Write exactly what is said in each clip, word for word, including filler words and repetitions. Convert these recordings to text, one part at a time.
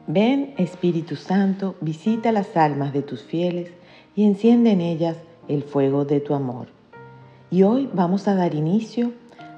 Ven, Espíritu Santo, visita las almas de tus fieles y enciende en ellas el fuego de tu amor. Y hoy vamos a dar inicio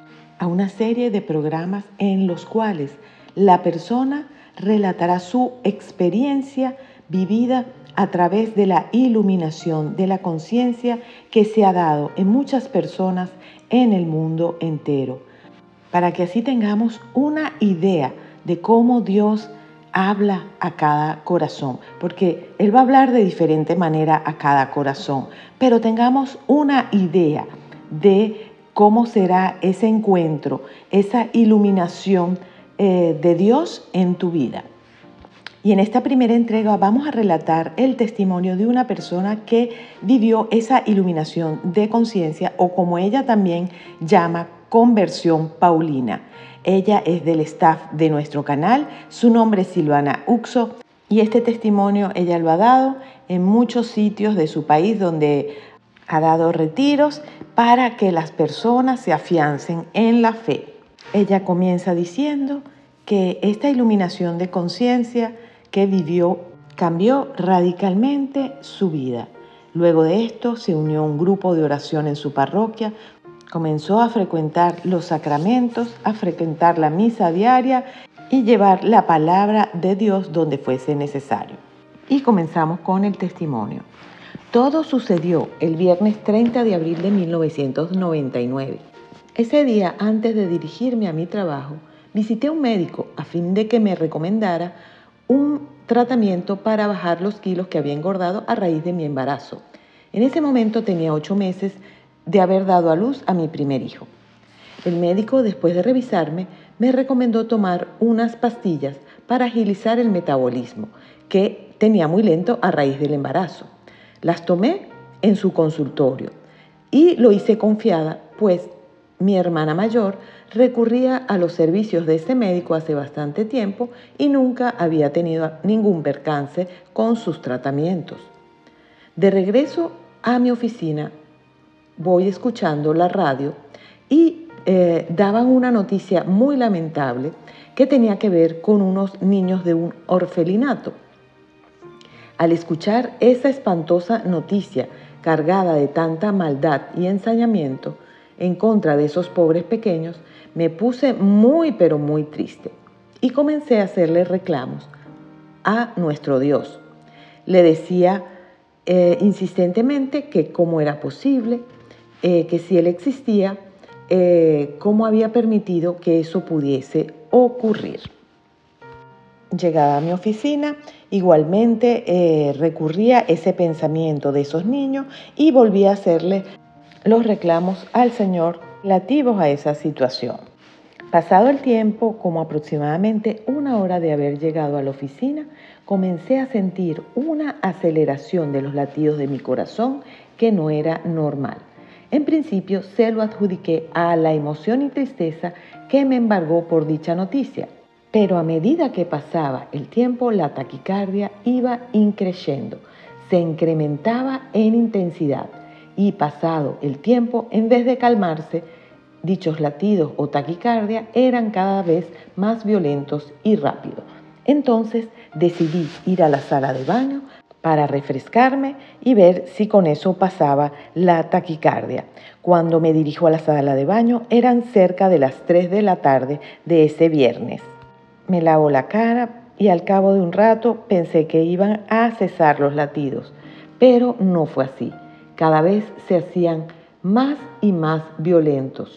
a una serie de programas en los cuales la persona relatará su experiencia vivida a través de la iluminación de la conciencia que se ha dado en muchas personas en el mundo entero, para que así tengamos una idea de cómo Dios habla a cada corazón, porque Él va a hablar de diferente manera a cada corazón, pero tengamos una idea de cómo será ese encuentro, esa iluminación eh, de Dios en tu vida. Y en esta primera entrega vamos a relatar el testimonio de una persona que vivió esa iluminación de conciencia, o como ella también llama, conversión paulina. Ella es del staff de nuestro canal, su nombre es Silvana Uxo y este testimonio ella lo ha dado en muchos sitios de su país donde ha dado retiros para que las personas se afiancen en la fe. Ella comienza diciendo que esta iluminación de conciencia que vivió cambió radicalmente su vida. Luego de esto se unió a un grupo de oración en su parroquia, comenzó a frecuentar los sacramentos, a frecuentar la misa diaria y llevar la palabra de Dios donde fuese necesario. Y comenzamos con el testimonio. Todo sucedió el viernes treinta de abril de mil novecientos noventa y nueve. Ese día, antes de dirigirme a mi trabajo, visité a un médico a fin de que me recomendara un tratamiento para bajar los kilos que había engordado a raíz de mi embarazo. En ese momento tenía ocho meses de haber dado a luz a mi primer hijo. El médico, después de revisarme, me recomendó tomar unas pastillas para agilizar el metabolismo, que tenía muy lento a raíz del embarazo. Las tomé en su consultorio y lo hice confiada, pues mi hermana mayor recurría a los servicios de ese médico hace bastante tiempo y nunca había tenido ningún percance con sus tratamientos. De regreso a mi oficina, voy escuchando la radio y eh, daban una noticia muy lamentable que tenía que ver con unos niños de un orfelinato. Al escuchar esa espantosa noticia cargada de tanta maldad y ensañamiento en contra de esos pobres pequeños, me puse muy pero muy triste y comencé a hacerle reclamos a nuestro Dios. Le decía eh, insistentemente que cómo era posible, eh, que si Él existía, eh, cómo había permitido que eso pudiese ocurrir. Llegada a mi oficina, igualmente eh, recurría a ese pensamiento de esos niños y volví a hacerle los reclamos al Señor relativos a esa situación. Pasado el tiempo, como aproximadamente una hora de haber llegado a la oficina, comencé a sentir una aceleración de los latidos de mi corazón que no era normal. En principio se lo adjudiqué a la emoción y tristeza que me embargó por dicha noticia. Pero a medida que pasaba el tiempo, la taquicardia iba increciendo, se incrementaba en intensidad y pasado el tiempo, en vez de calmarse, dichos latidos o taquicardia eran cada vez más violentos y rápidos. Entonces decidí ir a la sala de baño para refrescarme y ver si con eso pasaba la taquicardia. Cuando me dirijo a la sala de baño eran cerca de las tres de la tarde de ese viernes. Me lavo la cara y al cabo de un rato pensé que iban a cesar los latidos, pero no fue así. Cada vez se hacían más y más violentos.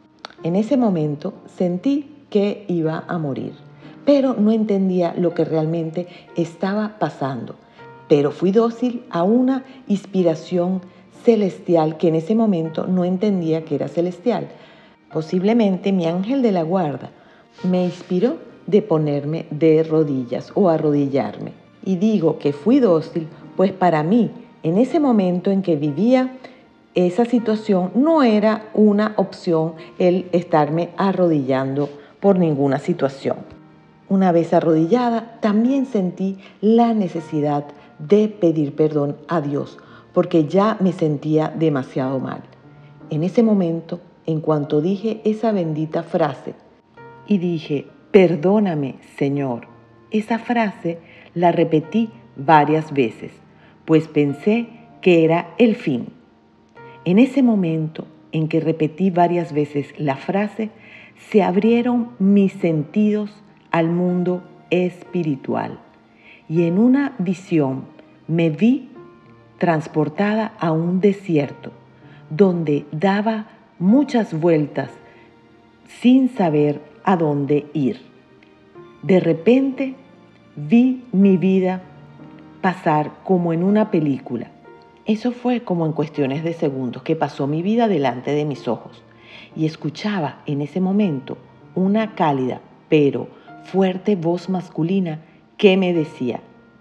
En ese momento sentí que iba a morir, pero no entendía lo que realmente estaba pasando. Pero fui dócil a una inspiración celestial que en ese momento no entendía que era celestial. Posiblemente mi ángel de la guarda me inspiró de ponerme de rodillas o arrodillarme. Y digo que fui dócil, pues para mí, en ese momento en que vivía esa situación, no era una opción el estarme arrodillando por ninguna situación. Una vez arrodillada, también sentí la necesidad de pedir perdón a Dios, porque ya me sentía demasiado mal. En ese momento, en cuanto dije esa bendita frase, y dije, perdóname, Señor, esa frase la repetí varias veces, pues pensé que era el fin. En ese momento en que repetí varias veces la frase, se abrieron mis sentidos al mundo espiritual y en una visión me vi transportada a un desierto donde daba muchas vueltas sin saber a dónde ir. De repente vi mi vida pasar como en una película. Eso fue como en cuestiones de segundos que pasó mi vida delante de mis ojos y escuchaba en ese momento una cálida pero fuerte voz masculina que me decía: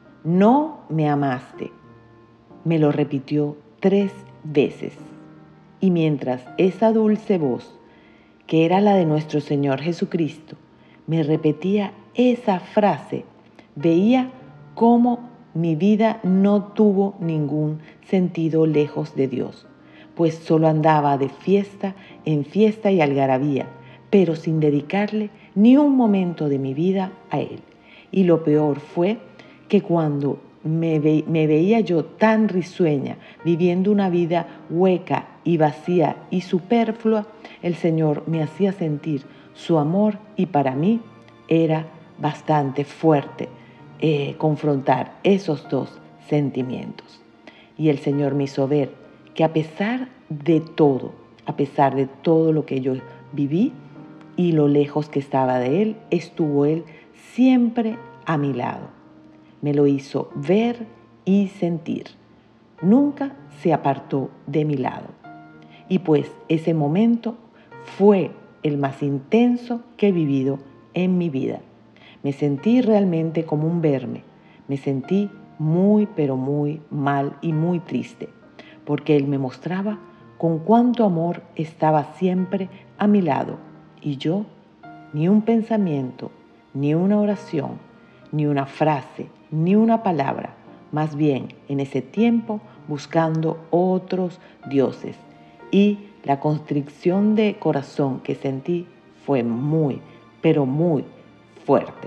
no me amaste. Me lo repitió tres veces. Y mientras esa dulce voz, que era la de nuestro Señor Jesucristo, me repetía esa frase, veía cómo mi vida no tuvo ningún sentido lejos de Dios, pues solo andaba de fiesta en fiesta y algarabía, pero sin dedicarle ni un momento de mi vida a Él. Y lo peor fue que cuando me, ve, me veía yo tan risueña, viviendo una vida hueca y vacía y superflua, el Señor me hacía sentir su amor y para mí era bastante fuerte eh, confrontar esos dos sentimientos. Y el Señor me hizo ver que a pesar de todo, a pesar de todo lo que yo viví y lo lejos que estaba de Él, estuvo Él siempre a mi lado. Me lo hizo ver y sentir. Nunca se apartó de mi lado. Y pues ese momento fue el más intenso que he vivido en mi vida. Me sentí realmente como un verme. Me sentí muy, pero muy mal y muy triste, porque Él me mostraba con cuánto amor estaba siempre a mi lado. Y yo, ni un pensamiento, ni una oración, ni una frase, ni una palabra, más bien en ese tiempo buscando otros dioses. Y la constricción de corazón que sentí fue muy, pero muy fuerte.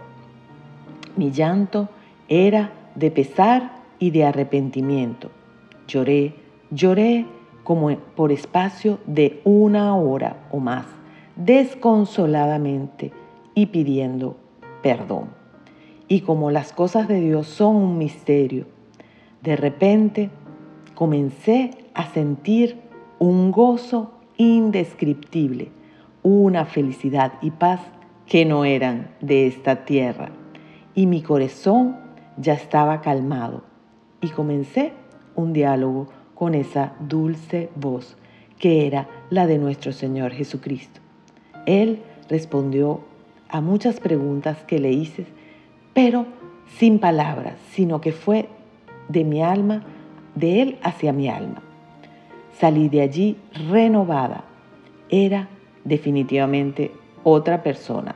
Mi llanto era de pesar y de arrepentimiento. Lloré, lloré como por espacio de una hora o más, desconsoladamente y pidiendo perdón. Y como las cosas de Dios son un misterio, de repente comencé a sentir un gozo indescriptible, una felicidad y paz que no eran de esta tierra. Y mi corazón ya estaba calmado y comencé un diálogo con esa dulce voz que era la de nuestro Señor Jesucristo. Él respondió a muchas preguntas que le hice, pero sin palabras, sino que fue de mi alma, de Él hacia mi alma. Salí de allí renovada. Era definitivamente otra persona.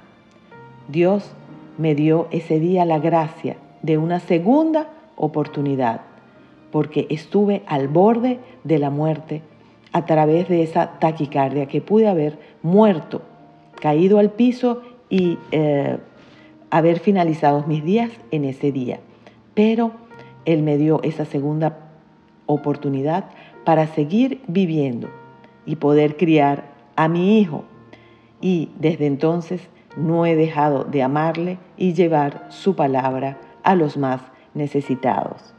Dios me dio ese día la gracia de una segunda oportunidad, porque estuve al borde de la muerte a través de esa taquicardia que pude haber muerto, caído al piso y eh, haber finalizado mis días en ese día. Pero Él me dio esa segunda oportunidad para seguir viviendo y poder criar a mi hijo. Y desde entonces no he dejado de amarle y llevar su palabra a los más necesitados.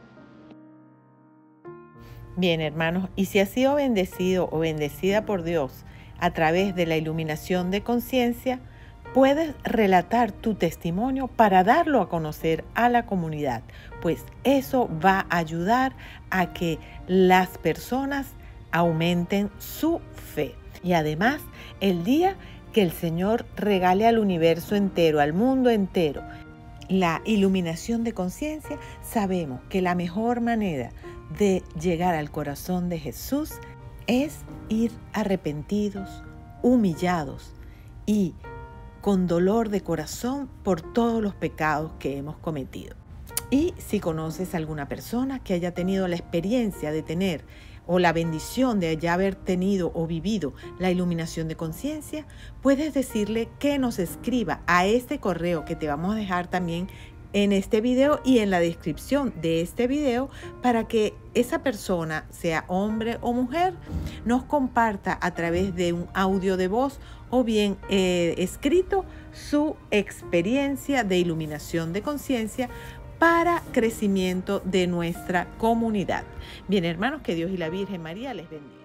Bien, hermanos, y si has sido bendecido o bendecida por Dios a través de la iluminación de conciencia, puedes relatar tu testimonio para darlo a conocer a la comunidad, pues eso va a ayudar a que las personas aumenten su fe. Y además, el día que el Señor regale al universo entero, al mundo entero, la iluminación de conciencia, sabemos que la mejor manera de llegar al corazón de Jesús es ir arrepentidos, humillados y con dolor de corazón por todos los pecados que hemos cometido. Y si conoces a alguna persona que haya tenido la experiencia de tener o la bendición de ya haber tenido o vivido la iluminación de conciencia, puedes decirle que nos escriba a este correo que te vamos a dejar también en este video y en la descripción de este video para que esa persona, sea hombre o mujer, nos comparta a través de un audio de voz o bien eh, escrito su experiencia de iluminación de conciencia para crecimiento de nuestra comunidad. Bien, hermanos, que Dios y la Virgen María les bendiga.